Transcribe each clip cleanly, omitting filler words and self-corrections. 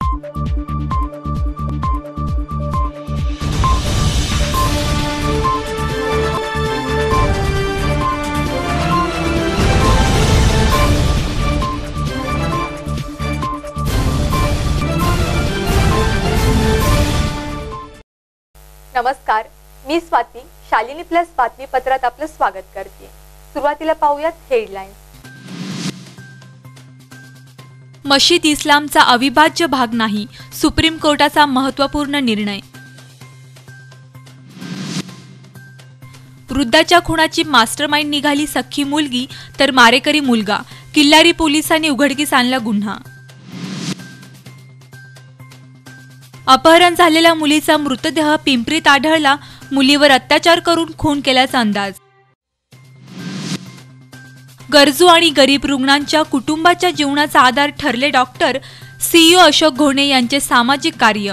नमस्कार, मी स्वाती. शालिनी प्लस बातमीपत्रात आपलं स्वागत करते. सुरुवातीला पाहूयात हेडलाईन्स. मशीद इस्लामचा अविभाज्य भाग नाही, सुप्रीम कोर्टाचा महत्त्वपूर्ण निर्णय. वृद्धाच्या खुनाची मास्टरमाइंड निघाली सख्खी मुलगी तर मारेकरी मुलगा. किल्लारी पोलिसांनी उघडकीस आणला गुन्हा. अपहरण झालेल्या मुलीचा मृतदेह पिंपरीत आढळला. मुलीवर अत्याचार करून खून केल्याचा अंदाज. गरजू आणि गरीब रुग्णांच्या कुटुंबाच्या जीवनाचा आधार ठरले डॉक्टर. सीईओ अशोक घोणे यांचे सामाजिक कार्य.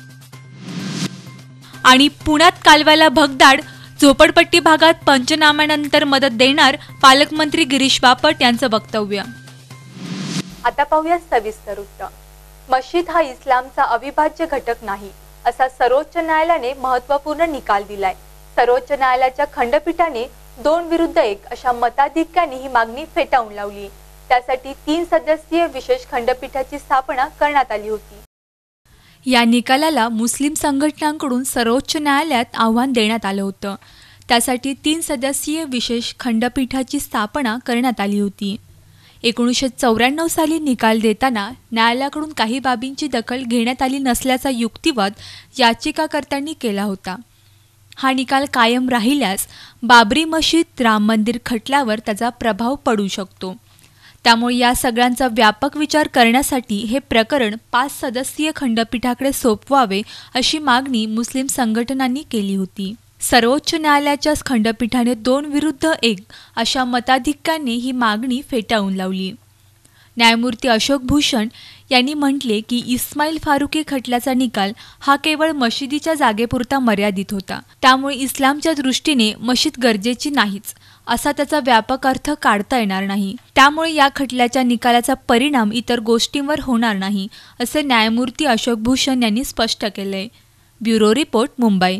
आणि पुण्यात कालव्याला भगदाड. झोपडपट्टी भागात पंचनाम्यानंतर मदत देणार, पालकमंत्री गिरीश बापट यांचं वक्तव्य. आता पाहूया सविस्तर वृत्त. मशीद हा इस्लामचा अविभाज्य घटक नाही, असा सर्वोच्च न्यायालयाने महत्त्वपूर्ण निकाल दिलाय. सर्वोच्च न्यायालयाच्या खंडपीठाने 2-1 अशा मताधिक्याने ही मागणी फेटाळून लावली. त्यासाठी 3 सदस्यीय विशेष खंडपीठाची स्थापना करण्यात आली होती. या निकालाला मुस्लिम संघटनांकडून सर्वोच्च न्यायालयात आव्हान देण्यात आलं होतं. त्यासाठी 3 सदस्यीय विशेष खंडपीठाची स्थापना करण्यात आली होती. 1994 साली निकाल देताना न्यायालयाकडून काही बाबींची दखल घेण्यात आली नसल्याचा युक्तिवाद याचिकाकर्त्यांनी केला होता. हा निकाल कायम राहिल्यास बाबरी मशीद राम मंदिर खटल्यावर त्याचा प्रभाव पडू शकतो. त्यामुळे या सगळ्यांचा व्यापक विचार करण्यासाठी हे प्रकरण 5 सदस्यीय खंडपीठाकडे सोपवावे अशी मागणी मुस्लिम संघटनांनी केली होती. सर्वोच्च न्यायालयाच्या खंडपीठाने 2-1 अशा मताधिक्याने ही मागणी फेटाळून लावली. न्यायमूर्ती अशोक भूषण यांनी म्हटले की इस्माईल फारुकी खटल्याचा निकाल हा केवळ मशिदीच्या जागेपुरता मर्यादित होता. त्यामुळे इस्लामच्या दृष्टीने मशीद गरजेची नाहीच असा त्याचा व्यापक अर्थ काढता येणार नाही. त्यामुळे या खटल्याच्या निकालाचा परिणाम इतर गोष्टींवर होणार नाही, असे न्यायमूर्ती अशोक भूषण यांनी स्पष्ट केले. Bureau report, Mumbai.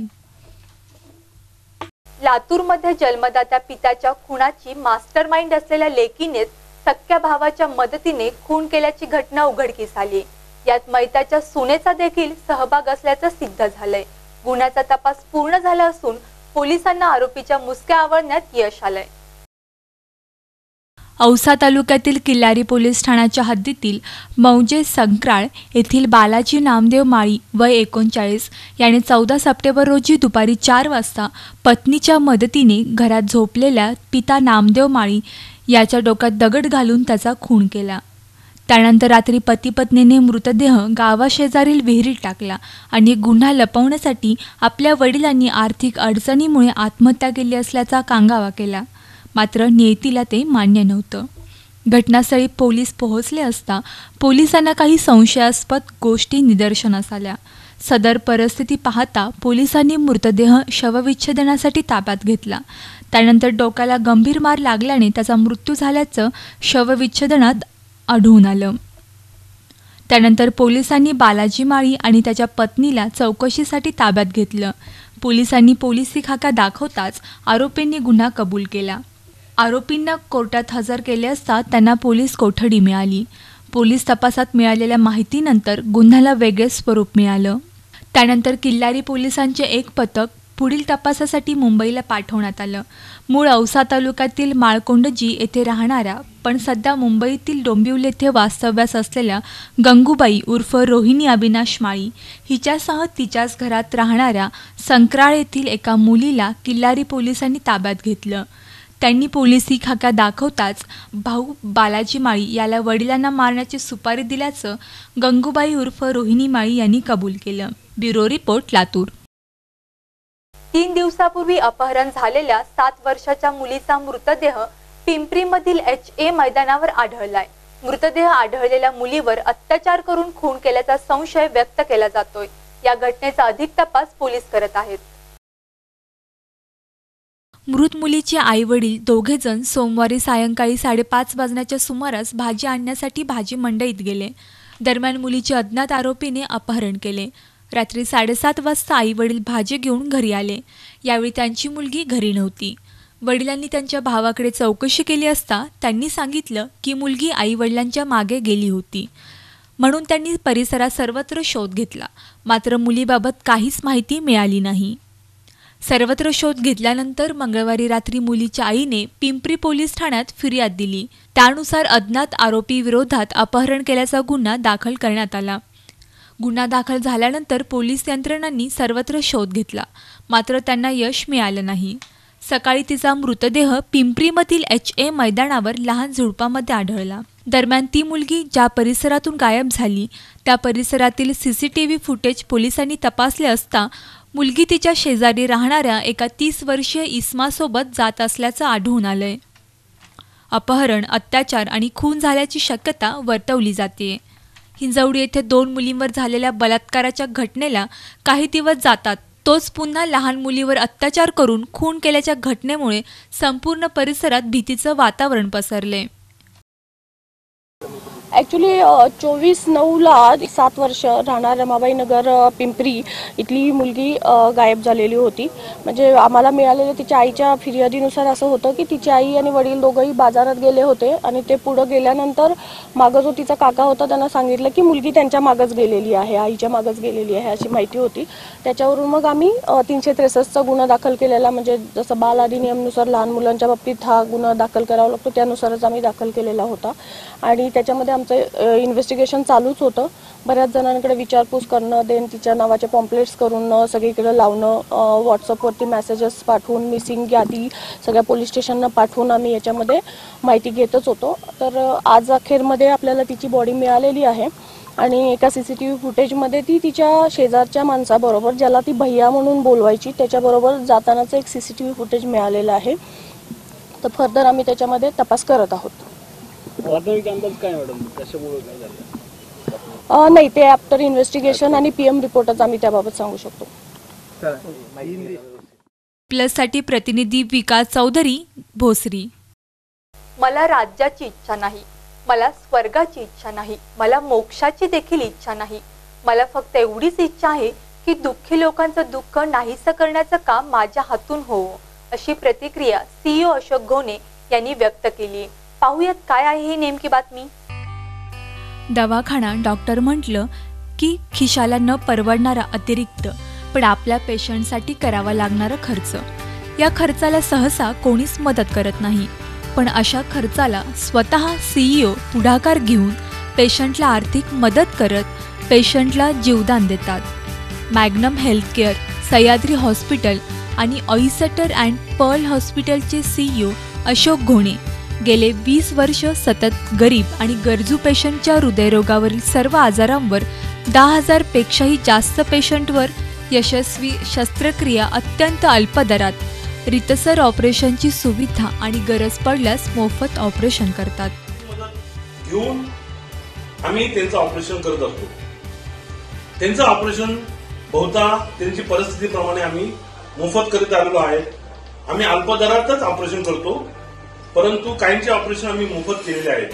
लातूरमध्ये जन्मदात्या पित्याच्या खुनाची मास्टरमाइंड असलेल्या लेकीनेच सख्ख्या भावाच्या मदतीने खून केल्याची घटना उघडकीस आली. यात मैताच्या सुनेचा देखील सहभाग असल्याचं सिद्ध झालंय. गुन्ह्याचा तपास पूर्ण झाला असून पोलिसांना आरोपीच्या मुसक्या आवळण्यात यश आलंय. औसा तालुक्यातील किल्लारी पोलीस ठाण्याच्या हद्दीतील मौजे संक्राळ येथील बालाजी नामदेव माळी वय 39 याने 14 सप्टेंबर रोजी दुपारी 4 वाजता पत्नीच्या मदतीने घरात झोपलेल्या पिता नामदेव माळी याच्या डोक्यात दगड घालून त्याचा खून केला. त्यानंतर रात्री पती पत्नीने मृतदेह गावाशेजारील विहिरीत टाकला आणि गुन्हा लपवण्यासाठी आपल्या वडिलांनी आर्थिक अडचणीमुळे आत्महत्या केली असल्याचा कांगावा केला. मात्र नियतीला ते मान्य नव्हतं. घटनास्थळी पोलीस पोहोचले असता पोलिसांना काही संशयास्पद गोष्टी निदर्शनास आल्या. सदर परिस्थिती पाहता पोलिसांनी मृतदेह शवविच्छेदनासाठी ताब्यात घेतला. त्यानंतर डोक्याला गंभीर मार लागल्याने त्याचा मृत्यू झाल्याचं शवविच्छेदनात आढळून आलं. त्यानंतर पोलिसांनी बालाजी माळी आणि त्याच्या पत्नीला चौकशीसाठी ताब्यात घेतलं. पोलिसांनी पोलिसी खाका दाखवताच आरोपींनी गुन्हा कबूल केला. आरोपींना कोर्टात हजर केले असता त्यांना पोलीस कोठडी मिळाली. पोलीस तपासात मिळालेल्या माहितीनंतर गुन्ह्याला वेगळे स्वरूप मिळालं. त्यानंतर किल्लारी पोलिसांचे एक पथक पुढील तपासासाठी मुंबईला पाठवण्यात आलं. मूळ औसा तालुक्यातील माळकोंडजी येथे राहणाऱ्या पण सध्या मुंबईतील डोंबिवली येथे वास्तव्यास असलेल्या गंगूबाई उर्फ रोहिणी अविनाश माळी हिच्यासह तिच्याच घरात राहणाऱ्या संक्राळ येथील एका मुलीला किल्लारी पोलिसांनी ताब्यात घेतलं. त्यांनी पोलिसी खाका दाखवताच भाऊ बालाजी माळी याला वडिलांना मारण्याची सुपारी दिल्याचं गंगूबाई उर्फ रोहिणी माळी यांनी कबूल केलं. Bureau report, Latur. 3 दिवसापूर्वी अपहरण झालेल्या 7 वर्षाच्या मुलीचा मृतदेह पिंपरीमधील HA मैदानावर आढळलाय. मृतदेह आढळलेल्या मुलीवर अत्याचार करून खून केल्याचा संशय व्यक्त केला जातोय. या घटनेचा अधिक तपास पोलीस करत आहेत. मृत मुलीचे आई वडील दोघेजण सोमवारी सायंकाळी 5:30 वाजण्याच्या सुमारास भाजी आणण्यासाठी भाजी मंडईत गेले. दरम्यान मुलीचे अज्ञात आरोपीने अपहरण केले. रात्री 7:30 वाजता आई वडील भाजी घेऊन घरी आले. यावेळी त्यांची मुलगी घरी नव्हती. वडिलांनी त्यांच्या भावाकडे चौकशी केली असता त्यांनी सांगितलं की मुलगी आई वडिलांच्या मागे गेली होती. म्हणून त्यांनी परिसरात सर्वत्र शोध घेतला, मात्र मुलीबाबत काहीच माहिती मिळाली नाही. सर्वत्र शोध घेतल्यानंतर मंगळवारी रात्री मुलीच्या आईने पिंपरी पोलीस ठाण्यात फिर्याद दिली. त्यानुसार अज्ञात आरोपी विरोधात अपहरण केल्याचा गुन्हा दाखल करण्यात आला. गुन्हा दाखल झाल्यानंतर पोलीस यंत्रणांनी सर्वत्र शोध घेतला, मात्र त्यांना यश मिळालं नाही. सकाळी तिचा मृतदेह पिंपरीमधील HA मैदानावर लहान झुडपामध्ये आढळला. दरम्यान ती मुलगी ज्या परिसरातून गायब झाली त्या परिसरातील CCTV फुटेज पोलिसांनी तपासले असता मुलगी तिच्या शेजारी राहणाऱ्या एका 30 वर्षीय इस्मासोबत जात असल्याचं आढळून आलंय. अपहरण, अत्याचार आणि खून झाल्याची शक्यता वर्तवली जाते. हिंजवडी येथे 2 मुलींवर झालेल्या बलात्काराच्या घटनेला काही दिवस जातात तोच पुन्हा लहान मुलीवर अत्याचार करून खून केल्याच्या घटनेमुळे संपूर्ण परिसरात भीतीचं वातावरण पसरले. ॲक्च्युली 24/9ला 7 वर्ष राहणार रमाबाई नगर पिंपरी इथली मुलगी गायब झालेली होती. म्हणजे आम्हाला मिळालेल्या तिच्या आईच्या फिर्यादीनुसार असं होतं की तिची आई आणि वडील दोघंही बाजारात गेले होते आणि ते पुढं गेल्यानंतर मागं जो तिचा काका होता त्यांना सांगितलं की मुलगी त्यांच्या मागच गेलेली आहे, आईच्या मागच गेलेली आहे अशी माहिती होती. त्याच्यावरून मग आम्ही 363चा गुन्हा दाखल केलेला. म्हणजे जसं बाल अधिनियमनुसार लहान मुलांच्या बाबतीत हा गुन्हा दाखल करावा लागतो त्यानुसारच आम्ही दाखल केलेला होता. आणि त्याच्यामध्ये आमचं इन्व्हेस्टिगेशन चालूच होतं. बऱ्याच जणांकडे विचारपूस करणं, देन तिच्या नावाचे पॉम्पलेट्स करून सगळीकडे लावणं, व्हॉट्सअपवरती मेसेजेस पाठवून मिसिंग यादी सगळ्या पोलीस स्टेशनना पाठवून आम्ही याच्यामध्ये माहिती घेतच होतो. तर आज अखेरमध्ये आपल्याला तिची बॉडी मिळालेली आहे आणि एका CCTV फुटेजमध्ये ती तिच्या शेजारच्या माणसाबरोबर, ज्याला ती भैया म्हणून बोलवायची, त्याच्याबरोबर जातानाचं एक CCTV फुटेज मिळालेलं आहे. तर फर्दर आम्ही त्याच्यामध्ये तपास करत आहोत. प्राथमिक अंदाज काय मॅडम, कशामुळे काय झालं? नाही, ते आफ्टर इन्व्हेस्टिगेशन आणि PM रिपोर्टच आम्ही त्याबाबत सांगू शकतो. प्लससाठी प्रतिनिधी विकास चौधरी, भोसरी. मला राज्याची इच्छा नाही, मला स्वर्गाची इच्छा नाही, मला मोक्षाची देखील इच्छा नाही. मला फक्त एवढीच इच्छा आहे की दुःखी लोकांचं दुःख नाहीसं करण्याचं काम माझ्या हातून होवो, अशी प्रतिक्रिया CEO अशोक घोणे यांनी व्यक्त केली. पाहूयात काय आहे ही नेमकी बातमी. दवाखाना, डॉक्टर म्हटलं की खिशाला न परवडणारा अतिरिक्त पण आपल्या पेशंटसाठी करावा लागणारा खर्च. या खर्चाला सहसा कोणीच मदत करत नाही, पण अशा खर्चाला स्वतः CEO पुढाकार घेऊन पेशंटला आर्थिक मदत करत पेशंटला जीवदान देतात. मॅग्नम हेल्थकेअर, सह्याद्री हॉस्पिटल आणि ऑइसेटर अँड पर्ल हॉस्पिटलचे CEO अशोक घोणे गेले 20 वर्ष सतत गरीब आणि गरजू पेशंटच्या हृदयरोगावरील सर्व आजारांवर 10,000 पेक्षाही जास्त पेशंटवर यशस्वी शस्त्रक्रिया अत्यंत अल्प दरात, रितसर ऑपरेशनची सुविधा आणि गरज पडल्यास मोफत ऑपरेशन करतात. घेऊन आम्ही त्यांचं ऑपरेशन करत असतो. त्यांचं ऑपरेशन बहुधा त्यांची परिस्थितीप्रमाणे आम्ही मोफत करीत आलेलो आहे. आम्ही अल्प दरातच ऑपरेशन करतो, परंतु काहींचे ऑपरेशन आम्ही मोफत केलेले आहे.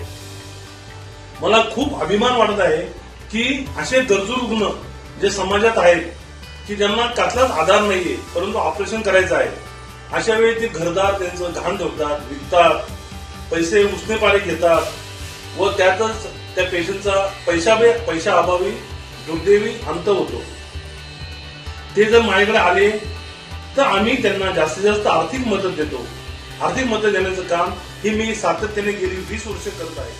मला खूप अभिमान वाटत आहे की असे गरजू रुग्ण जे समाजात आहेत की ज्यांना कसलाच आधार नाहीये परंतु ऑपरेशन करायचं आहे, अशा वेळी ते घरदार त्यांचं घाण ठेवतात, विकतात, पैसे उसने पाणी घेतात व त्यातच त्या पेशंटचा पैशा अभावी दुर्दैवी अंत होतो. ते जर माझ्याकडे आले तर आम्ही त्यांना जास्तीत जास्त आर्थिक मदत देतो. आर्थिक मदत देण्याचं काम हे मी सातत्याने गेली 20 वर्ष करत आहे.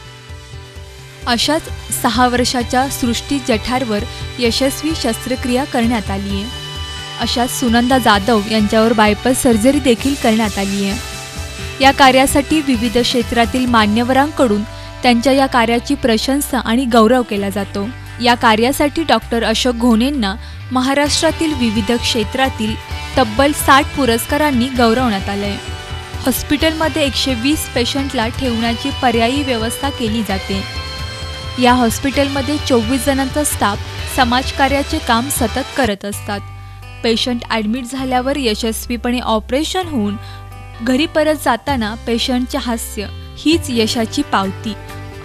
अशाच 6 वर्षाच्या सृष्टी जठारवर यशस्वी शस्त्रक्रिया करण्यात आली आहे. अशाच सुनंदा जाधव यांच्यावर बायपास सर्जरी देखील करण्यात आली आहे. या कार्यासाठी विविध क्षेत्रातील मान्यवरांकडून त्यांच्या या कार्याची प्रशंसा आणि गौरव केला जातो. या कार्यासाठी डॉक्टर अशोक घोणेंना महाराष्ट्रातील विविध क्षेत्रातील तब्बल 60 पुरस्कारांनी गौरवण्यात आले. हॉस्पिटलमध्ये 120 पेशंटला ठेवण्याची पर्यायी व्यवस्था केली जाते. या हॉस्पिटलमध्ये 24 जणांचा स्टाफ समाजकार्याचे काम सतत करत असतात. पेशंट ॲडमिट झाल्यावर यशस्वीपणे ऑपरेशन होऊन घरी परत जाताना पेशंटचे हास्य हीच यशाची पावती.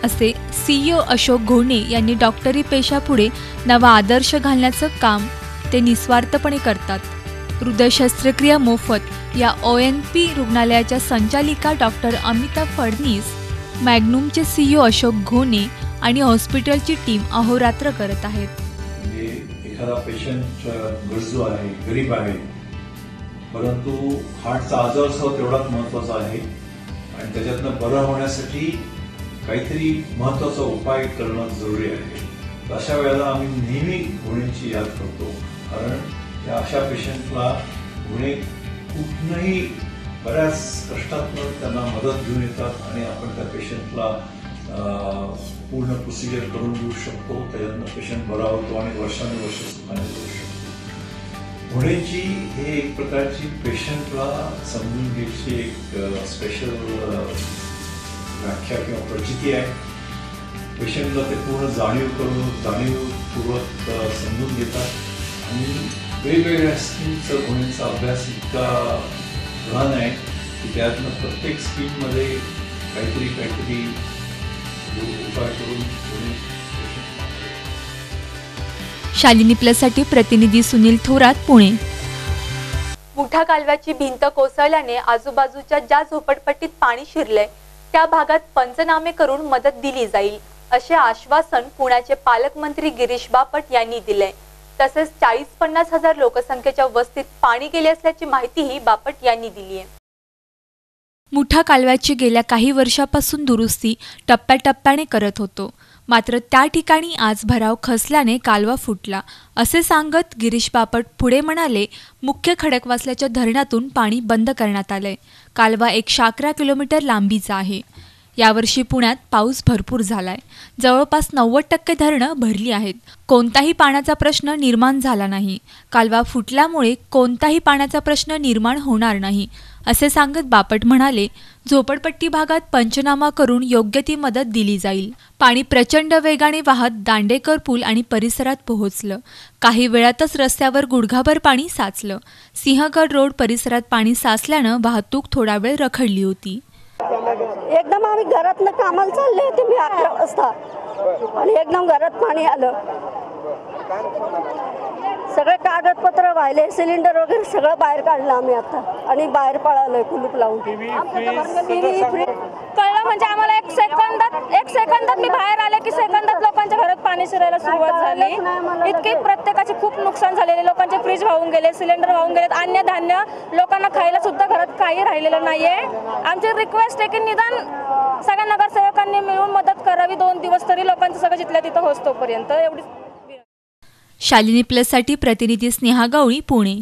असे CEO अशोक घोणे यांनी डॉक्टरी पेशापुढे नवा आदर्श घालण्याचं काम ते निस्वार्थपणे करतात. हृदय शस्त्रक्रिया मोफत या ONP रुग्णालयाच्या संचालिका डॉक्टर अमिता फडणीस, मॅग्नूमचे CEO अशोक घोणे आणि हॉस्पिटलची टीम अहोरात्र करत आहेत. म्हणजे एखादा पेशंट गरजू आहे, गरीब आहे, परंतु हार्टचा आजार सुद्धा तेवढाच महत्त्वाचा आहे आणि त्याच्यातनं बरं होण्यासाठी काहीतरी महत्त्वाचा उपाय करणं जरुरी आहे. अशा वेळेला आम्ही नेहमी गुन्ह्यांची याद करतो, कारण या अशा पेशंटला गुन्हे कुठूनही बऱ्याच कष्टातनं त्यांना मदत घेऊन येतात आणि आपण त्या पेशंटला पूर्ण प्रोसिजर करून देऊ शकतो. त्याच्यातनं पेशंट बरा होतो आणि वर्षानुवर्ष सुखाने जगू शकतो. गुन्ह्यांची हे एक प्रकारची पेशंटला समजून घ्यायची एक स्पेशल व्याख्या किंवा प्रचिती आहे. पेशंटला ते पूर्ण जाणीवपूर्वक समजून घेतात आणि वेगवेगळ्या स्कीमचा गुन्ह्यांचा अभ्यास इतका गहन आहे की त्यातनं प्रत्येक स्कीममध्ये काहीतरी उपाय करून शालिनी प्लससाठी प्रतिनिधी सुनील थोरात, पुणे. मुठा कालव्याची भिंत कोसळल्याने आजूबाजूच्या ज्या झोपडपट्टीत पाणी शिरलंय त्या भागात पंचनामे करून मदत दिली जाईल असे आश्वासन पुण्याचे पालकमंत्री गिरीश बापट यांनी दिले. तसेच 40-50 हजार लोकसंख्येच्या वस्तीत पाणी गेले असल्याची माहितीही बापट यांनी दिली आहे. मुठा कालव्याची गेल्या काही वर्षापासून दुरुस्ती टप्प्याटप्प्याने करत होतो, मात्र त्या ठिकाणी आज भराव खचल्याने कालवा फुटला असे सांगत गिरीश बापट पुढे म्हणाले, मुख्य खडकवासल्याच्या धरणातून पाणी बंद करण्यात आलंय. कालवा 111 किलोमीटर लांबीचा आहे. यावर्षी पुण्यात पाऊस भरपूर झालाय. जवळपास 90% धरणं भरली आहेत. कोणताही पाण्याचा प्रश्न निर्माण झाला नाही. कालवा फुटल्यामुळे कोणताही पाण्याचा प्रश्न निर्माण होणार नाही असे सांगत बापट म्हणाले, झोपडपट्टी भागात पंचनामा करून योग्य ती मदत दिली जाईल. पाणी प्रचंड वेगाने वाहत दांडेकर पूल आणि परिसरात पोहोचलं. काही वेळातच रस्त्यावर गुडघाभर पाणी साचलं. सिंहगड रोड परिसरात पाणी साचल्यानं वाहतूक थोडा वेळ रखडली होती. एकदम आम्ही घरातनं कामाला चालले होते, मी 11 वाजता आणि एकदम घरात पाणी आलं. सगळे कागदपत्र वाहिले, सिलेंडर वगैरे सगळं बाहेर काढलं आम्ही आता आणि बाहेर पळालोय कुलूप लावून. कळलं म्हणजे आम्हाला एक सेकंदात मी बाहेर आले की सेकंदात लोकांच्या घरात पाणी शिरायला सुरुवात झाली. इतकी प्रत्येकाचे खूप नुकसान झालेले, लोकांचे फ्रीज वाहून गेले, सिलेंडर वाहून गेलेत, अन्य धान्य लोकांना खायला सुद्धा घरात काही राहिलेलं नाहीये. आमची रिक्वेस्ट आहे की निदान सगळ्या नगरसेवकांनी मिळून मदत करावी. 2 दिवस तरी लोकांचं सगळं जिथल्या तिथं होस्तोपर्यंत एवढी. शालिनी प्लससाठी प्रतिनिधी स्नेहा गवळी, पुणे.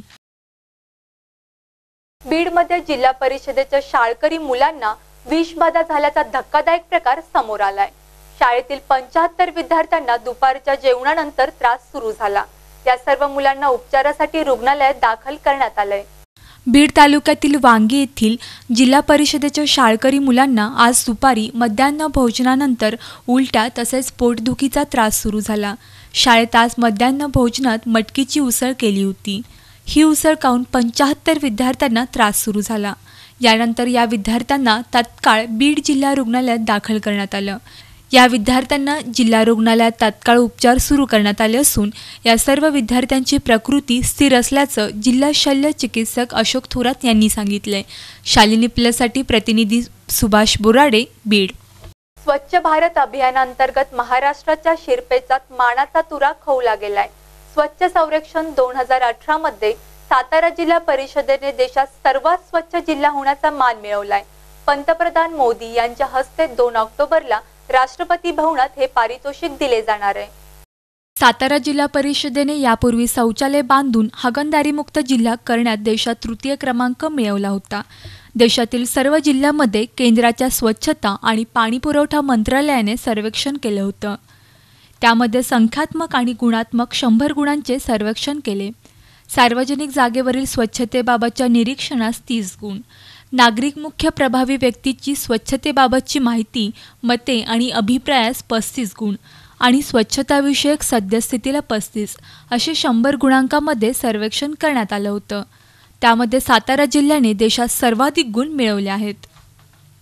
बीडमध्ये जिल्हा परिषदेच्या शाळकरी मुलांना विषबाधा झाल्याचा धक्कादायक प्रकार समोर आलाय. शाळेतील 75 विद्यार्थ्यांना दुपारच्या जेवणानंतर त्रास सुरू झाला. या सर्व मुलांना उपचारासाठी रुग्णालयात दाखल करण्यात आलंय. बीड तालुक्यातील वांगी येथील जिल्हा परिषदेच्या शाळकरी मुलांना आज दुपारी मध्यान्ह भोजनानंतर उलट्या तसेच पोटदुखीचा त्रास सुरू झाला. शाळेत आज मध्यान्ह भोजनात मटकीची उसळ केली होती. ही उसळ खाऊन 75 विद्यार्थ्यांना त्रास सुरू झाला. यानंतर या विद्यार्थ्यांना तात्काळ बीड जिल्हा रुग्णालयात दाखल करण्यात आलं. या विद्यार्थ्यांना जिल्हा रुग्णालयात तात्काळ उपचार सुरू करण्यात आले असून या सर्व विद्यार्थ्यांची प्रकृती स्थिर असल्याचं जिल्हा शल्य चिकित्सक अशोक थोरात यांनी सांगितलंय. शालिनी प्लससाठी प्रतिनिधी सुभाष बोराडे, बीड. स्वच्छ भारत अभियानांतर्गत महाराष्ट्राच्या शिरपेचात मानाचा तुरा खवला गेलाय. स्वच्छ सर्वेक्षण 2018 मध्ये सातारा जिल्हा परिषदेने देशात सर्वात स्वच्छ जिल्हा होण्याचा मान मिळवलाय. पंतप्रधान मोदी यांच्या हस्ते 2 ऑक्टोबरला राष्ट्रपती भवनात हे पारितोषिक दिले जाणार आहे. सातारा जिल्हा परिषदेने यापूर्वी शौचालय बांधून हागणदारीमुक्त जिल्हा करण्यात देशात तृतीय क्रमांक मिळवला होता. देशातील सर्व जिल्ह्यांमध्ये केंद्राच्या स्वच्छता आणि पाणीपुरवठा मंत्रालयाने सर्वेक्षण केलं होतं. त्यामध्ये संख्यात्मक आणि गुणात्मक 100 गुणांचे सर्वेक्षण केले. सार्वजनिक जागेवरील स्वच्छतेबाबतच्या निरीक्षणास 30 गुण, नागरिक मुख्य प्रभावी व्यक्तीची स्वच्छतेबाबतची माहिती, मते आणि अभिप्रायास 35 गुण आणि स्वच्छताविषयक सद्यस्थितीला 35 असे 100 गुणांकामध्ये सर्वेक्षण करण्यात आलं होतं. त्यामध्ये सातारा जिल्ह्याने देशात सर्वाधिक गुण मिळवले आहेत.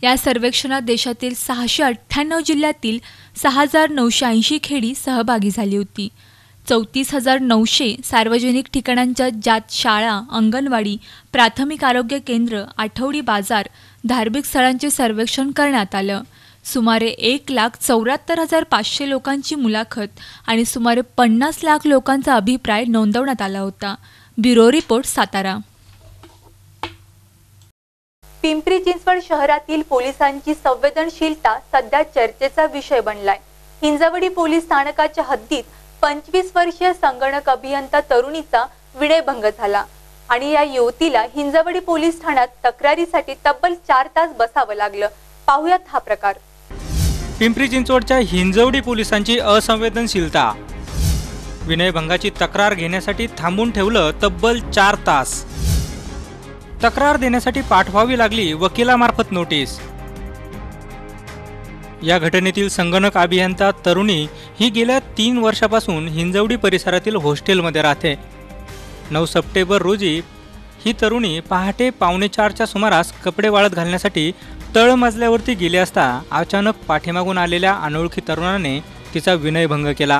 या सर्वेक्षणात देशातील 698 जिल्ह्यातील 6,980 खेडी सहभागी झाली होती. 34,900 सार्वजनिक ठिकाणांच्या ज्यात शाळा, अंगणवाडी, प्राथमिक आरोग्य केंद्र, आठवडी बाजार, धार्मिक स्थळांचे सर्वेक्षण करण्यात आलं. सुमारे 1,74,500 लोकांची मुलाखत आणि सुमारे 50 लाख लोकांचा अभिप्राय नोंदवण्यात आला होता. Bureau report, Satara. पिंपरी चिंचवड शहरातील पोलिसांची संवेदनशीलता सध्या चर्चेचा विषय बनलाय. हिंजवडी पोलीस स्थानकाच्या हद्दीत 25 वर्षीय संगणक अभियंता तरुणीचा विनयभंग झाला आणि या युवतीला हिंजवडी पोलीस ठाण्यात तक्रारीसाठी तब्बल 4 तास बसावं लागलं. पाहुयात हा प्रकार. पिंपरी चिंचवडच्या हिंजवडी पोलिसांची असंवेदनशीलता. विनयभंगाची तक्रार घेण्यासाठी थांबून ठेवलं तब्बल 4 तास. तक्रार देण्यासाठी पाठवावी लागली वकिलामार्फत नोटीस. या घटनेतील संगणक अभियंता तरुणी ही गेल्या 3 वर्षापासून हिंजवडी परिसरातील हॉस्टेलमध्ये राहते. 9 सप्टेंबर रोजी ही तरुणी पहाटे 3:45च्या सुमारास कपडे वाळत घालण्यासाठी तळमजल्यावरती गेली असता अचानक पाठीमागून आलेल्या अनोळखी तरुणाने तिचा विनयभंग केला.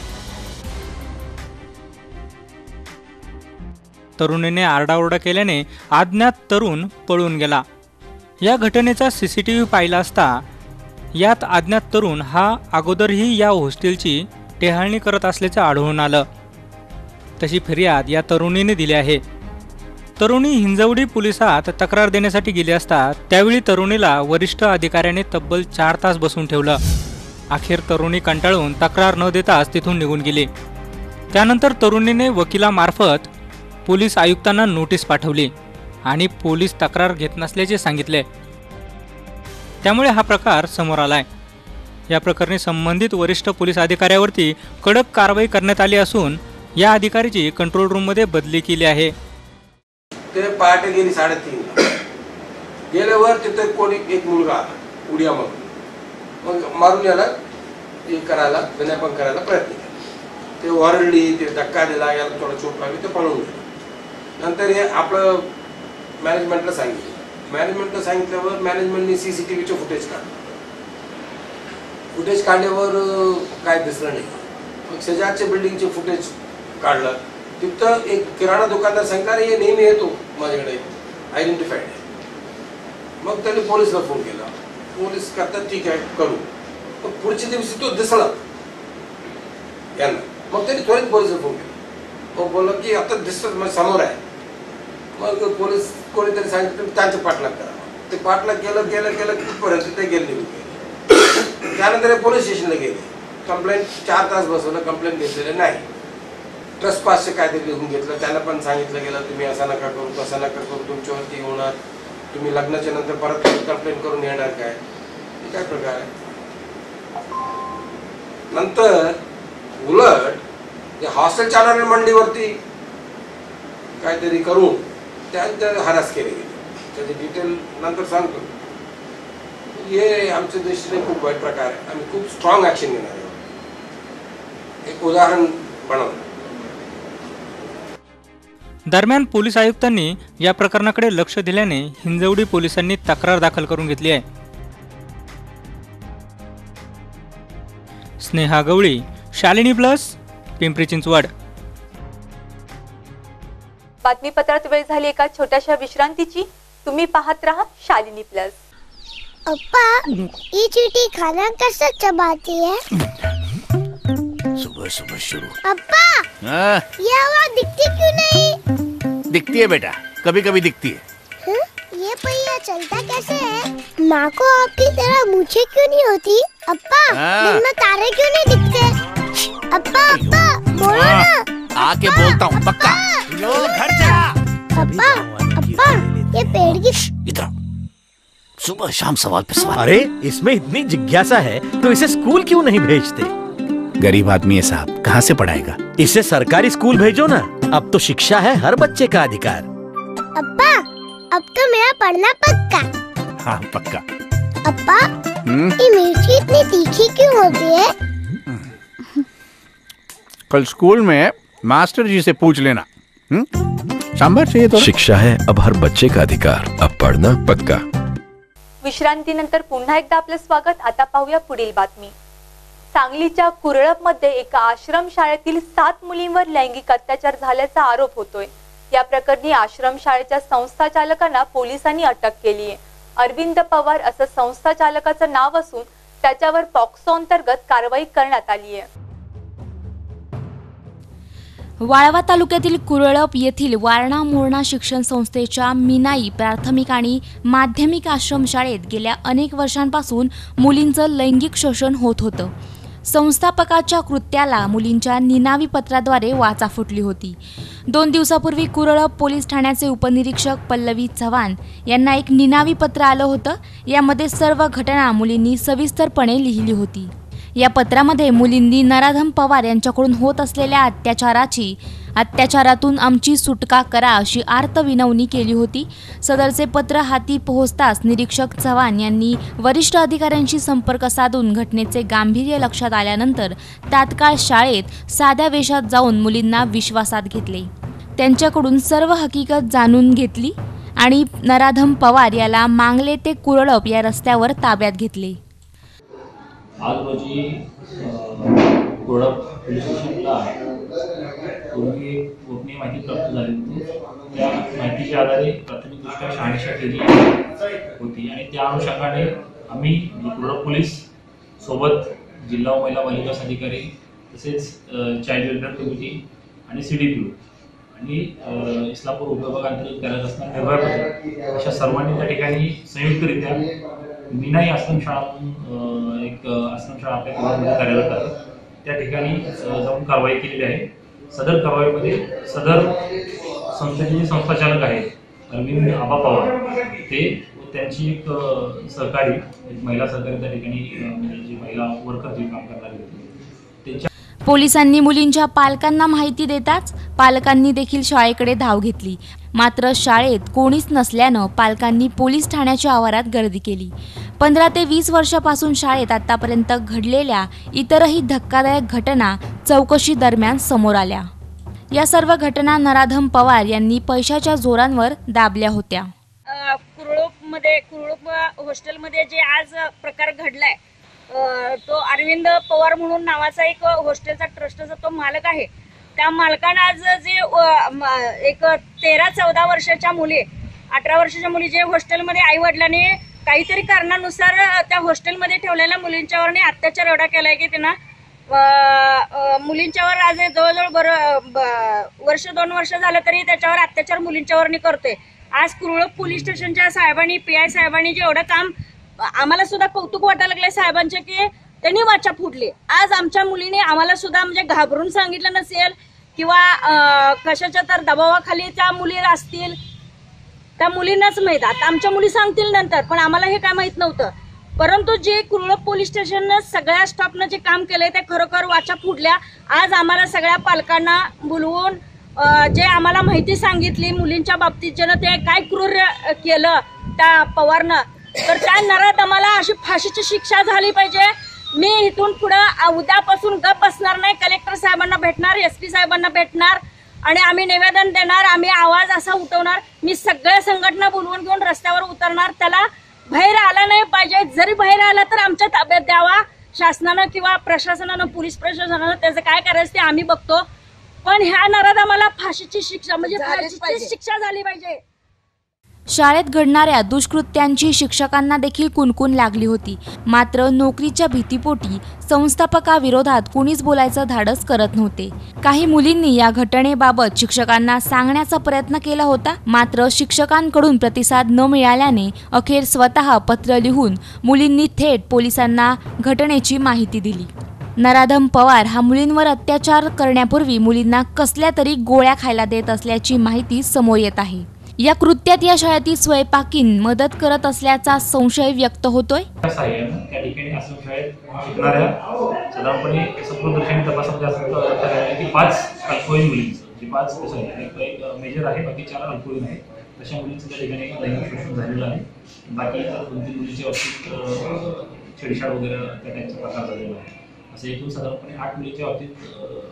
तरुणीने आरडाओरडा केल्याने अज्ञात तरुण पळून गेला. या घटनेचा CCTV पाहिला असता यात अज्ञात तरुण हा अगोदरही या हॉस्टेलची टेहाळणी करत असल्याचं आढळून आलं. तशी फिर्याद या तरुणीने दिली आहे. तरुणी हिंजवडी पोलिसात तक्रार देण्यासाठी गेली असता त्यावेळी तरुणीला वरिष्ठ अधिकाऱ्याने तब्बल 4 तास बसून ठेवलं. अखेर तरुणी कंटाळून तक्रार न देताच तिथून निघून गेली. त्यानंतर तरुणीने वकिलामार्फत पोलीस आयुक्तांना नोटीस पाठवली आणि पोलीस तक्रार घेत नसल्याचे सांगितले. त्यामुळे हा प्रकार समोर आलाय. या प्रकरणी संबंधित वरिष्ठ पोलीस अधिकाऱ्यावरती कडक कारवाई करण्यात आली असून या अधिकाऱ्याची कंट्रोल रूममध्ये बदली केली आहे. ते पहाटे गेली 3:30 गेल्यावर तिथे कोणी एक मुलगा आला उड्या मग मारून याला हे करायला विनयभंग करायला प्रयत्न केला. ते ओरडली, ते धक्का दिला, याला थोडा चोट लागली, ते पळून गेले. नंतर हे आपलं मॅनेजमेंटला सांगितल्यावर मॅनेजमेंटने CCTVचे फुटेज काढल्यावर काय दिसलं नाही. मग शेजारच्या बिल्डिंगचे फुटेज काढलं. तिथं एक किराणा दुकानदार सांगता हे नेहमी येतो माझ्याकडे, आयडेंटिफाईड आहे. मग त्यांनी पोलिसला फोन केला. पोलीस करतात ठीक आहे करू. मग पुढच्या दिवशी तो दिसला यांना. मग त्यांनी त्वरित पोलिसला फोन केला. मग बोललं की आता दिसत मग समोर आहे. मग पोलीस कोणीतरी सांगितलं त्यांचं पाठलाग करा. ते पाठलाग केलं तिथपर्यंत ते गेले. त्यानंतर पोलीस स्टेशनला गेले. कंप्लेंट 4 तास बसवलं, कंप्लेंट घेतलेलं नाही. ट्रस्पासचे कायदे लिहून घेतलं. त्यांना पण सांगितलं गेलं तुम्ही असं नका करू, तसं नका करू, तुमच्यावरती होणार, तुम्ही लग्नाच्या नंतर परत कंप्लेंट करून येणार काय, हे काय प्रकार आहे. नंतर उलट हॉस्टेल चालवणाऱ्या मंडीवरती काहीतरी करून त्या हरास केले गेले. त्याचे डिटेल नंतर सांगतो. हे आमच्या दृष्टीने खूप वाईट प्रकार आहे. आम्ही खूप स्ट्रॉंग ॲक्शन घेणार आहे. एक उदाहरण बनवलं. दरम्यान पोलीस आयुक्तांनी या प्रकरणाकडे लक्ष दिल्याने हिंजवडी पोलिसांनी तक्रार दाखल करून घेतली आहे. स्नेहा गवळी, शालिनी प्लस, पिंपरी चिंचवड. बातमीपत्रात वेळ झाली एका छोट्याशा विश्रांतीची. तुम्ही पाहत रहा शालिनी प्लस. अप्पा, ये चींटी खाना कैसे चबाती है? सुबह सुबह शुरू. अप्पा, ये आवाज दिखती क्यों नहीं? दिखती है बेटा, कभी कभी दिखती है. ये पहिया चलता कैसे है? माँ को आपकी तरह मूछें क्यों नहीं होती? अप्पा, दिन में तारे क्यों नहीं दिखते? अप्पा, बोलो ना. आके बोलता हूँ पक्का. लो घर जा. अप्पा, ये पेड़ की इधर सुबह शाम सवाल पे सवाल. अरे इसमें इतनी जिज्ञासा है तो इसे स्कूल क्यों नहीं भेजते? गरीब आदमी है साहब, कहाँ से पढ़ाएगा? इसे सरकारी स्कूल भेजो ना. अब तो शिक्षा है हर बच्चे का अधिकार. अप्पा, अब तो मेरा पढ़ना पक्का. हाँ पक्का. अप्पा, ये मिर्ची इतनी तीखी क्यों होती है? कल स्कूल में मास्टर जी से पूछ लेना. सांभर चाहिए तो. शिक्षा है अब हर बच्चे का अधिकार. अब पढ़ना पक्का. विश्रांतीनंतर पुन्हा एकदा आपलं स्वागत. आता पाहूया पुढील बातमी. सांगलीच्या कुरळपमध्ये एका आश्रमशाळेतील 7 मुलींवर लैंगिक अत्याचार झाल्याचा आरोप होतोय. या प्रकरणी आश्रमशाळेच्या संस्थाचालकांना पोलिसांनी अटक केली आहे. अरविंद पवार असं संस्थाचालकाचं नाव असून त्याच्यावर पॉक्सो अंतर्गत कारवाई करण्यात आली आहे. वाळवा तालुक्यातील कुरळप येथील वारणा मोरणा शिक्षण संस्थेच्या मीनाई प्राथमिक आणि माध्यमिक आश्रमशाळेत गेल्या अनेक वर्षांपासून मुलींचं लैंगिक शोषण होत होतं. संस्थापकाच्या कृत्याला मुलींच्या निनावी पत्राद्वारे वाचा फुटली होती. 2 दिवसापूर्वी कुरळप पोलीस ठाण्याचे उपनिरीक्षक पल्लवी चव्हाण यांना एक निनावी पत्र आलं होतं. यामध्ये सर्व घटना मुलींनी सविस्तरपणे लिहिली होती. या पत्रामध्ये मुलींनी नराधम पवार यांच्याकडून होत असलेल्या अत्याचारातून आमची सुटका करा अशी आर्त विनवणी केली होती. सदरचे पत्र हाती पोहोचताच निरीक्षक चव्हाण यांनी वरिष्ठ अधिकाऱ्यांशी संपर्क साधून घटनेचे गांभीर्य लक्षात आल्यानंतर तात्काळ शाळेत साध्या वेशात जाऊन मुलींना विश्वासात घेतले. त्यांच्याकडून सर्व हकीकत जाणून घेतली आणि नराधम पवार याला मांगले ते कुरळप या रस्त्यावर ताब्यात घेतले. आज रोजी कुरळप पोलीस स्टेशनला पूर्वी एक गोपनीय माहिती प्राप्त झाली होती. त्या माहितीच्या आधारे प्राथमिकदृष्ट्या शहानिशा केली होती आणि त्या अनुषंगाने आम्ही कुरळप पोलीस सोबत जिल्हा महिला बालिका अधिकारी तसेच चाइल्ड वेलफेअर कमिटी आणि CDPO आणि इस्लामपूर उपविभागांतर्गत कार्यरत असणारे निर्भया पथक अशा सर्वांनी त्या ठिकाणी संयुक्तरित्या मीनाई आश्रमशाळा म्हणून एक आश्रमशाळा आपल्या कुरळपमध्ये कार्यरत आहे त्या ठिकाणी जाऊन कारवाई केलेली आहे. सदर कारवाईमध्ये सदर संस्थेचे जे संस्थाचालक आहेत अरविंद आबा पवार ते त्यांची एक सहकारी एक महिला सहकारी त्या ठिकाणी जी महिला वर्कर जे काम करणारी होती त्यांच्या पोलिसांनी मुलींच्या पालकांना माहिती देताच पालकांनी देखील शाळेकडे धाव घेतली. मात्र शाळेत कोणीच नसल्यानं पालकांनी पोलीस ठाण्याच्या आवारात गर्दी केली. 15 ते 20 वर्षापासून शाळेत आतापर्यंत घडलेल्या इतरही धक्कादायक घटना चौकशी दरम्यान समोर आल्या. या सर्व घटना नराधम पवार यांनी पैशाच्या जोरांवर दाबल्या होत्या. कुरळप हॉस्टेलमध्ये जे आज प्रकार घडलाय तो अरविंद पवार म्हणून नावाचा एक हॉस्टेलचा ट्रस्टचा तो मालक आहे. त्या मालकानं आज जे एक 13-14 वर्षाच्या मुली 18 वर्षाच्या मुली जे हॉस्टेलमध्ये आई वडिलांनी काहीतरी कारणानुसार त्या हॉस्टेलमध्ये ठेवलेल्या मुलींच्यावर अत्याचार एवढा केलाय की त्यांना मुलींच्यावर आज जवळजवळ वर्ष 2 वर्ष झालं तरी त्याच्यावर अत्याचार मुलींच्यावर करतोय. आज कुरळप पोलीस स्टेशनच्या साहेबांनी PI साहेबांनी जे एवढं काम आम्हाला सुद्धा कौतुक वाटायला लागले साहेबांचे की त्यांनी वाचा फुटली. आज आमच्या मुलीने आम्हाला सुद्धा म्हणजे घाबरून सांगितलं नसेल किंवा कशाच्या तर दबावाखाली त्या मुली असतील त्या मुलींनाच माहीत. आता आमच्या मुली सांगतील नंतर पण आम्हाला हे काय माहित नव्हतं. परंतु जे कुरळप पोलीस स्टेशननं सगळ्या स्टाफनं जे काम केलंय ते खरोखर वाचा फुटल्या. आज आम्हाला सगळ्या पालकांना बोलवून जे आम्हाला माहिती सांगितली मुलींच्या बाबतीत ज्यानं ते काय क्रूर केलं त्या पवारनं तर त्या नराधमाला अशी फाशीची शिक्षा झाली पाहिजे. मी इथून पुढे उद्यापासून गप बसणार नाही. कलेक्टर साहेबांना भेटणार, SP साहेबांना भेटणार आणि आम्ही निवेदन देणार, आम्ही आवाज असा उठवणार. मी सगळ्या संघटना बोलवून घेऊन रस्त्यावर उतरणार. त्याला बाहेर आला नाही पाहिजे. जरी बाहेर आला तर आमच्या ताब्यात द्यावा शासनानं किंवा प्रशासनानं पोलीस प्रशासनानं त्याचं काय करायचं ते आम्ही बघतो. पण ह्या नराधमाला फाशीची शिक्षा म्हणजे फाशीची शिक्षा झाली पाहिजे. शाळेत घडणाऱ्या दुष्कृत्यांची शिक्षकांना देखील कुणकुण लागली होती. मात्र नोकरीच्या भीतीपोटी संस्थापकाविरोधात कुणीच बोलायचं धाडस करत नव्हते. काही मुलींनी या घटनेबाबत शिक्षकांना सांगण्याचा प्रयत्न केला होता. मात्र शिक्षकांकडून प्रतिसाद न मिळाल्याने अखेर स्वतः पत्र लिहून मुलींनी थेट पोलिसांना घटनेची माहिती दिली. नराधम पवार हा मुलींवर अत्याचार करण्यापूर्वी मुलींना कसल्या तरी गोळ्या खायला देत असल्याची माहिती समोर येत आहे. या कृत्यात या शाळेतील स्वयंपाकीन मदत करत असल्याचा संशय व्यक्त होतोय. त्या ठिकाणी आश्रमशाळेत शिकणाऱ्या साधारणपणे सप्रदर्शनी तपासामध्ये असं की 5 अल्पवयीन मुलींचं जे 5 एक मेजर आहे बाकी 4 अल्पवयीन आहेत तशा मुलींचं त्या ठिकाणी लैंगिक शोषण झालेलं आहे. बाकी 2-3 मुलींच्या बाबतीत छेडछाड वगैरे त्या टाईपचा प्रकार झालेला आहे. असं एकूण साधारणपणे 8 मुलींच्या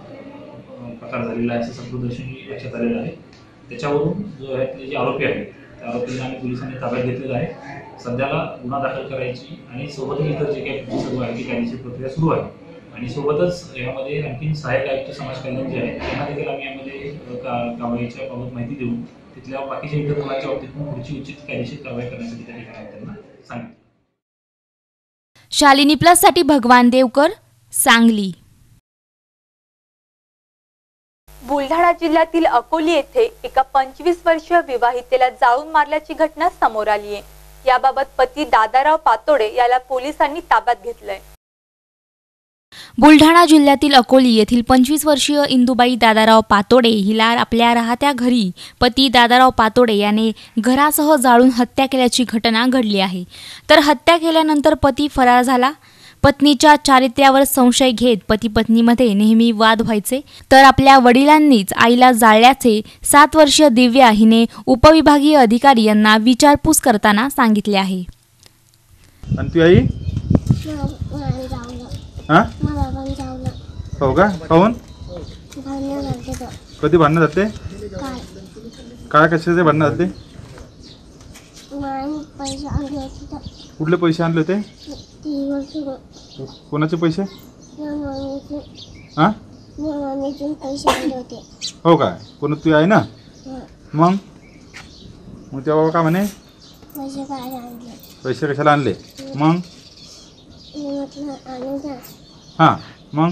बाबतीत प्रकार झालेला आहे असं सप्रदर्शनी लक्षात आलेलं आहे. त्याच्यावरून जो आहे जे आरोपी आहेत त्या आरोपींना आम्ही पोलिसांनी ताब्यात घेतलेलं आहे. सध्याला गुन्हा दाखल करायची आणि सोबतच इतर जे काही सर्व आहे ती कायदेशीर प्रक्रिया सुरू आहे. आणि सोबतच यामध्ये आणखी सहाय्यक आयुक्त समाज कल्याण जे आहे त्यांना देखील आम्ही यामध्ये कारवाईच्या बाबत माहिती देऊन तिथल्या बाकीच्या इतर गुन्ह्याच्या बाबतीत पुढची उचित कायदेशीर कारवाई करण्यासाठी त्या ठिकाणी त्यांना सांगितलं. शालिनी प्लस साठी भगवान देवकर, सांगली. बुलढाणा जिल्ह्यातील अकोली येथे एका 25 वर्षीय विवाहितेला जाळून मारल्याची घटना समोर आली आहे. याबाबत पती दादाराव पातोडे याला पोलिसांनी ताब्यात घेतलंय. बुलढाणा जिल्ह्यातील अकोली येथील 25 वर्षीय इंदुबाई दादाराव पातोडे हिला आपल्या राहत्या घरी पती दादाराव पातोडे याने घरासह जाळून हत्या केल्याची घटना घडली आहे. तर हत्या केल्यानंतर पती फरार झाला. पत्नीच्या चारित्र्यावर संशय घेत पती पत्नीमध्ये नेहमी वाद व्हायचे. तर आपल्या वडिलांनीच आईला जाळल्याचे 7 वर्षीय दिव्या हिने उपविभागीय अधिकारी यांना विचारपूस करताना सांगितले आहे. आणि ती आई हो का काहून कधी भांडणं जाते काय कशाचे भांडणं जाते कुठले पैसे आणले होते कोणाचे पैसे हा हो काय कोण तू आहे ना मग तेव्हा काय म्हणे पैसे कशाला आणले मग हां मग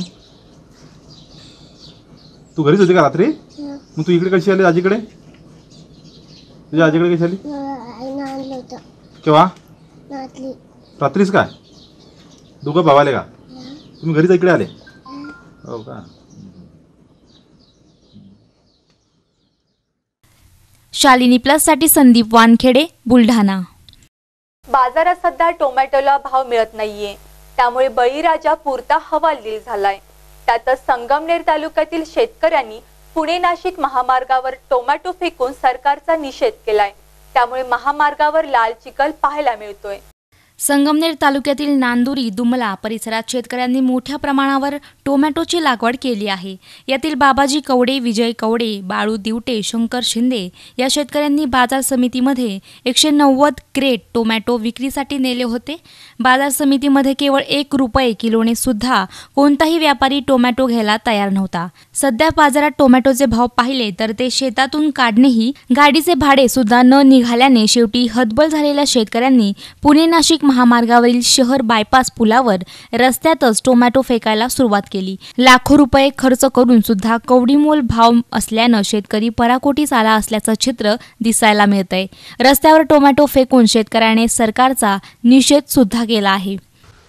तू घरीच होती का रात्री मग तू इकडे कशी आली आजीकडे तुझ्या आजीकडे कशी आली केव्हा रात्रीच काय दोघं भावाले का तुम्ही घरीच इकडे आले हो का. शालिनी प्लस साठी संदीप वानखेडे, बुलढाणा. बाजारात सध्या टोमॅटोला भाव मिळत नाहीये, त्यामुळे बळीराजा पुरता हवालदिल झालाय. त्यातच संगमनेर तालुक्यातील शेतकऱ्यांनी पुणे नाशिक महामार्गावर टोमॅटो फेकून सरकारचा निषेध केलाय. त्यामुळे महामार्गावर लाल चिखल पाहायला मिळतोय. संगमनेर तालुक्यातील नांदुरी दुमला परिसरात शेतकऱ्यांनी मोठ्या प्रमाणावर टोमॅटोची लागवड केली आहे. यातील बाबाजी कवडे, विजय कवडे, बाळू दिवटे, शंकर शिंदे या शेतकऱ्यांनी बाजार समितीमध्ये 190 क्रेट टोमॅटो विक्रीसाठी नेले होते. बाजार समितीमध्ये केवळ 1 रुपये किलोने सुद्धा कोणताही व्यापारी टोमॅटो घ्यायला तयार नव्हता. सध्या बाजारात टोमॅटोचे भाव पाहिले तर ते शेतातून काढणेही गाडीचे भाडे सुद्धा न निघाल्याने शेवटी हतबल झालेल्या शेतकऱ्यांनी पुणे नाशिक महामार्गावरील शहर बायपास पुलावर रस्त्यातच टोमॅटो फेकायला सुरुवात केली. लाखो रुपये खर्च करून सुद्धा कवडीमोल भाव असल्यानं शेतकरी पराकोटीस आला असल्याचं चित्र दिसायला मिळतंय. रस्त्यावर टोमॅटो फेकून शेतकऱ्याने सरकारचा निषेध सुद्धा केला आहे.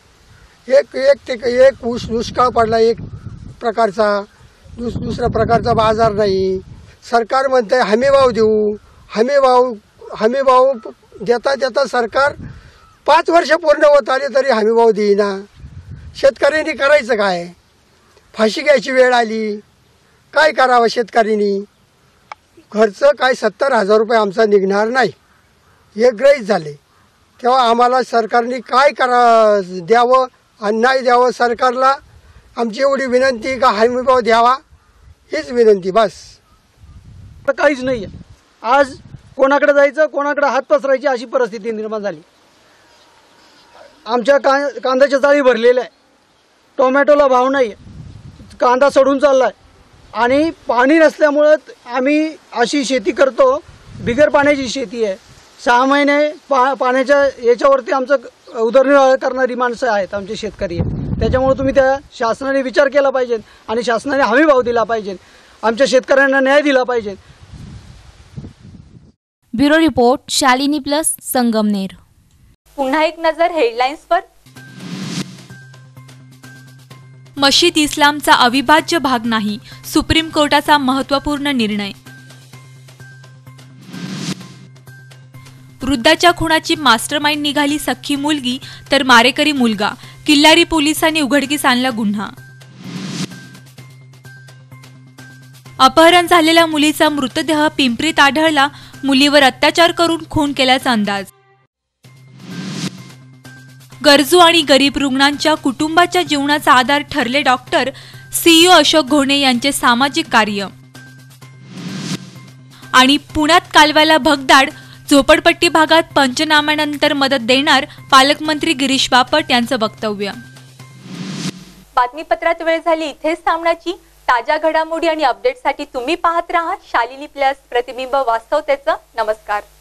एक दुष्काळ पडला, एक प्रकारचा दुसऱ्या प्रकारचा बाजार नाही. सरकार म्हणते हमीभाव देऊ, हमीभाव देता देता सरकार 5 वर्ष पूर्ण होत आले तरी हमीभाव देईना. शेतकऱ्यांनी करायचं काय? फाशी घ्यायची वेळ आली, काय करावं शेतकऱ्यांनी? खर्च काय 70,000 रुपये आमचा निघणार नाही हे गृहीत झाले. तेव्हा आम्हाला सरकारने काय द्यावं आणि नाही द्यावं, सरकारला आमची एवढी विनंती का हमीभाव द्यावा हीच विनंती बस. काहीच नाही आहे. आज कोणाकडे जायचं, कोणाकडे हात पसरायची अशी परिस्थिती निर्माण झाली. आमच्या कांद्याच्या चाळी भरलेल्या आहे, टोमॅटोला भाव नाही, कांदा सडून चालला आहे आणि पाणी नसल्यामुळं आम्ही अशी शेती करतो, बिगर पाण्याची शेती आहे. 6 महिने पाण्याच्या याच्यावरती आमचं उदरनिर्वाह करणारी माणसं आहेत आमचे शेतकरी. त्याच्यामुळे तुम्ही त्या शासनाने विचार केला पाहिजे आणि शासनाने हमी भाव दिला पाहिजे, आमच्या शेतकऱ्यांना न्याय दिला पाहिजे. Bureau report, Shalini plus, Sangamner. पुन्हा एक नजर हेडलाईन्सवर. मशीद इस्लामचा अविभाज्य भाग नाही, सुप्रीम कोर्टाचा महत्त्वपूर्ण निर्णय. वृद्धाच्या खुनाची मास्टरमाइंड निघाली सख्खी मुलगी तर मारेकरी मुलगा. किल्लारी पोलिसांनी उघडकीस आणला गुन्हा. अपहरण झालेल्या मुलीचा मृतदेह पिंपरीत आढळला. मुलीवर अत्याचार करून खून केल्याचा अंदाज. गरजू आणि गरीब रुग्णांच्या कुटुंबाच्या जीवनाचा आधार ठरले डॉक्टर. सीईओ अशोक घोणे यांचे सामाजिक कार्य. आणि पुण्यात कालव्याला भगदाड, झोपडपट्टी भागात पंचनाम्यानंतर मदत देणार, पालकमंत्री गिरीश बापट यांचं वक्तव्य. बातमीपत्रात वेळ झाली इथेच थांबण्याची. ताज्या घडामोडी आणि अपडेटसाठी तुम्ही पाहत राहा शालिनी प्लस, प्रतिबिंब वास्तवतेचं. नमस्कार.